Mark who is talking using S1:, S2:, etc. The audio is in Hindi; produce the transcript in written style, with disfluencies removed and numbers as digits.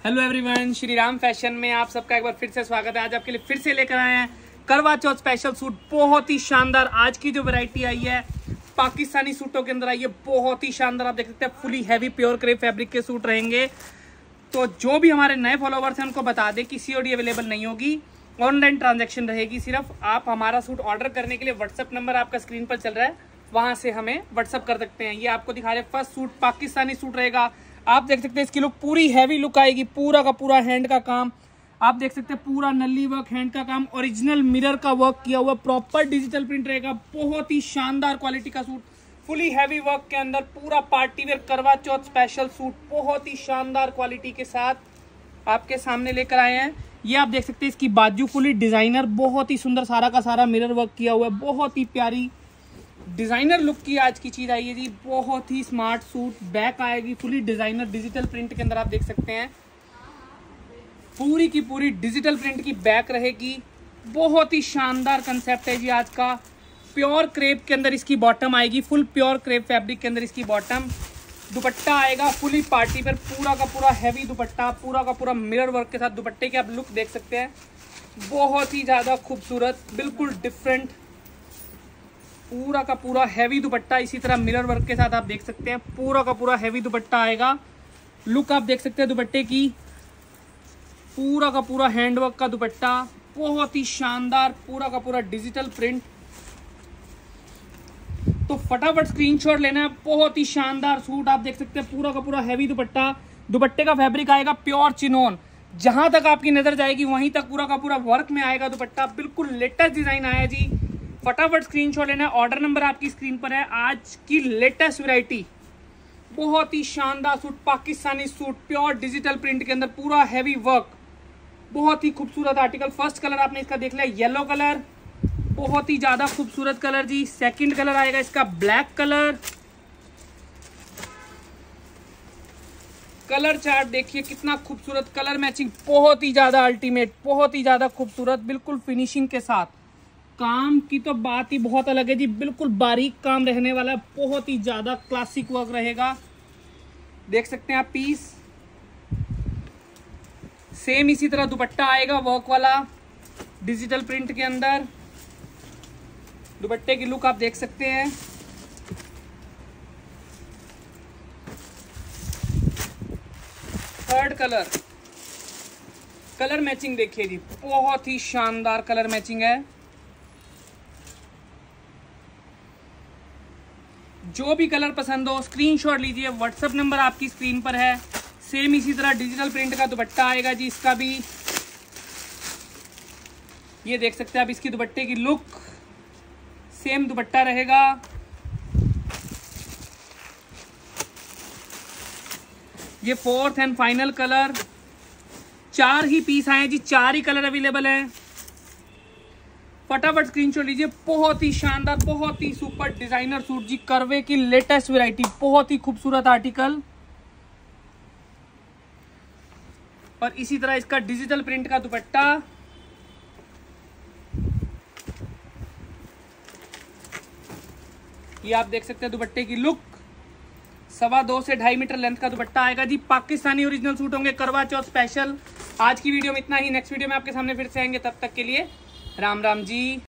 S1: Hello everyone, Shri Ram fashion में आप सबका एक बार फिर से स्वागत है। आज आपके लिए फिर से लेकर आए हैं करवा चौथ स्पेशल सूट। बहुत ही शानदार आज की जो वैरायटी आई है पाकिस्तानी सूटों के अंदर आई है, बहुत ही शानदार। आप देख सकते हैं fully heavy pure crepe fabric के सूट रहेंगे। तो जो भी हमारे नए फॉलोवर्स हैं उनको बता दें कि COD अवेलेबल नहीं होगी, ऑनलाइन ट्रांजेक्शन रहेगी। सिर्फ आप हमारा सूट ऑर्डर करने के लिए व्हाट्सअप नंबर आपका स्क्रीन पर चल रहा है, वहां से हमें व्हाट्सअप कर सकते हैं। ये आपको दिखा रहे फर्स्ट सूट पाकिस्तानी सूट रहेगा। आप देख सकते हैं इसकी लुक पूरी हैवी लुक आएगी, पूरा का पूरा हैंड का काम। आप देख सकते हैं पूरा नल्ली वर्क, हैंड का काम, ओरिजिनल मिरर का वर्क किया हुआ, प्रॉपर डिजिटल प्रिंट रहेगा। बहुत ही शानदार क्वालिटी का सूट, फुली हैवी वर्क के अंदर पूरा पार्टी वेयर करवा चौथ स्पेशल सूट बहुत ही शानदार क्वालिटी के साथ आपके सामने लेकर आए हैं। ये आप देख सकते हैं इसकी बाजू फुली डिजाइनर, बहुत ही सुंदर सारा का सारा मिरर वर्क किया हुआ है। बहुत ही प्यारी डिजाइनर लुक की आज की चीज आई है जी। बहुत ही स्मार्ट सूट, बैक आएगी फुली डिजाइनर डिजिटल प्रिंट के अंदर। आप देख सकते हैं पूरी की पूरी डिजिटल प्रिंट की बैक रहेगी। बहुत ही शानदार कंसेप्ट है जी आज का। प्योर क्रेप के अंदर इसकी बॉटम आएगी, फुल प्योर क्रेप फैब्रिक के अंदर इसकी बॉटम। दुपट्टा आएगा फुली पार्टी पर, पूरा का पूरा हैवी दुपट्टा, पूरा का पूरा मिरर वर्क के साथ दुपट्टे के आप लुक देख सकते हैं। बहुत ही ज्यादा खूबसूरत, बिल्कुल डिफरेंट, पूरा का पूरा हैवी दुपट्टा। इसी तरह मिरर वर्क के साथ आप देख सकते हैं पूरा का पूरा हैवी दुपट्टा आएगा। लुक आप देख सकते हैं दुपट्टे की, पूरा का पूरा हैंडवर्क का दुपट्टा, बहुत ही शानदार, पूरा का पूरा डिजिटल प्रिंट। तो फटाफट स्क्रीनशॉट लेना है। बहुत ही शानदार सूट आप देख सकते हैं, पूरा का पूरा हैवी दुपट्टा। दुपट्टे का फैब्रिक आएगा प्योर चिनोन, जहां तक आपकी नजर जाएगी वहीं तक पूरा का पूरा वर्क में आएगा दुपट्टा। बिल्कुल लेटेस्ट डिजाइन आया जी। फटाफट स्क्रीनशॉट लेना है। ऑर्डर नंबर आपकी स्क्रीन पर है। आज की लेटेस्ट वैरायटी, बहुत ही शानदार suit, Pakistani suit, pure digital print के अंदर पूरा हैवी वर्क, बहुत ही खूबसूरत आर्टिकल। फर्स्ट कलर आपने इसका देख लिया येलो कलर, बहुत ही ज्यादा खूबसूरत कलर जी। सेकंड कलर आएगा इसका ब्लैक कलर। कलर चार्ट देखिए कितना खूबसूरत, कलर मैचिंग बहुत ही ज्यादा अल्टीमेट, बहुत ही ज्यादा खूबसूरत, बिल्कुल फिनिशिंग के साथ। काम की तो बात ही बहुत अलग है जी, बिल्कुल बारीक काम रहने वाला है, बहुत ही ज्यादा क्लासिक वर्क रहेगा। देख सकते हैं आप पीस। सेम इसी तरह दुपट्टा आएगा वर्क वाला डिजिटल प्रिंट के अंदर। दुपट्टे की लुक आप देख सकते हैं। थर्ड कलर, कलर मैचिंग देखिए जी, बहुत ही शानदार कलर मैचिंग है। जो भी कलर पसंद हो स्क्रीनशॉट लीजिए, व्हाट्सएप नंबर आपकी स्क्रीन पर है। सेम इसी तरह डिजिटल प्रिंट का दुपट्टा आएगा जी इसका भी। ये देख सकते हैं आप इसकी दुपट्टे की लुक, सेम दुपट्टा रहेगा। ये फोर्थ एंड फाइनल कलर। 4 ही पीस आए जी, 4 ही कलर अवेलेबल है। फटाफट स्क्रीनशॉट लीजिए। बहुत ही शानदार, बहुत ही सुपर डिजाइनर सूट जी, करवे की लेटेस्ट वैरायटी, बहुत ही खूबसूरत आर्टिकल। और इसी तरह इसका डिजिटल प्रिंट का दुपट्टा। ये आप देख सकते हैं दुपट्टे की लुक। 2.25 से 2.5 मीटर लेंथ का दुपट्टा आएगा जी। पाकिस्तानी ओरिजिनल सूट होंगे करवा चौथ स्पेशल। आज की वीडियो में इतना ही। नेक्स्ट वीडियो में आपके सामने फिर से आएंगे, तब तक के लिए राम राम जी।